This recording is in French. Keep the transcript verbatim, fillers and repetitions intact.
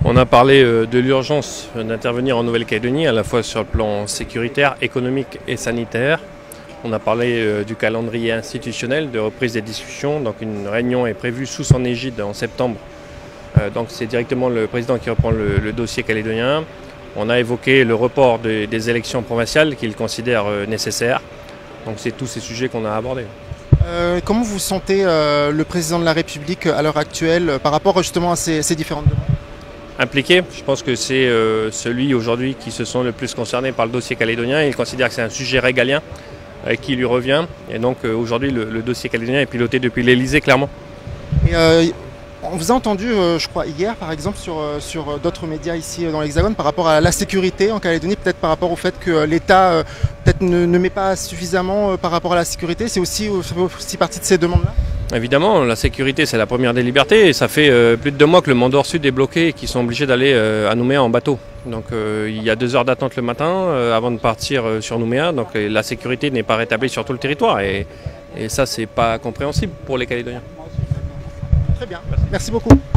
On a parlé de l'urgence d'intervenir en Nouvelle-Calédonie, à la fois sur le plan sécuritaire, économique et sanitaire. On a parlé du calendrier institutionnel, de reprise des discussions. Donc une réunion est prévue sous son égide en septembre. Donc c'est directement le président qui reprend le, le dossier calédonien. On a évoqué le report de, des élections provinciales qu'il considère nécessaires. Donc c'est tous ces sujets qu'on a abordés. Euh, comment vous sentez euh, le président de la République à l'heure actuelle euh, par rapport justement à ces, ces différentes demandes? Impliqué, je pense que c'est euh, celui aujourd'hui qui se sent le plus concerné par le dossier calédonien. Il considère que c'est un sujet régalien euh, qui lui revient. Et donc euh, aujourd'hui le, le dossier calédonien est piloté depuis l'Élysée clairement. Et, euh, on vous a entendu, euh, je crois, hier par exemple sur, euh, sur d'autres médias ici dans l'Hexagone par rapport à la sécurité en Calédonie, peut-être par rapport au fait que euh, l'État euh, peut-être ne, ne met pas suffisamment euh, par rapport à la sécurité. C'est aussi, aussi partie de ces demandes-là? Évidemment, la sécurité c'est la première des libertés et ça fait euh, plus de deux mois que le Mandor Sud est bloqué et qu'ils sont obligés d'aller euh, à Nouméa en bateau. Donc euh, il y a deux heures d'attente le matin euh, avant de partir euh, sur Nouméa, donc euh, la sécurité n'est pas rétablie sur tout le territoire et, et ça c'est pas compréhensible pour les Calédoniens. Très bien, merci beaucoup.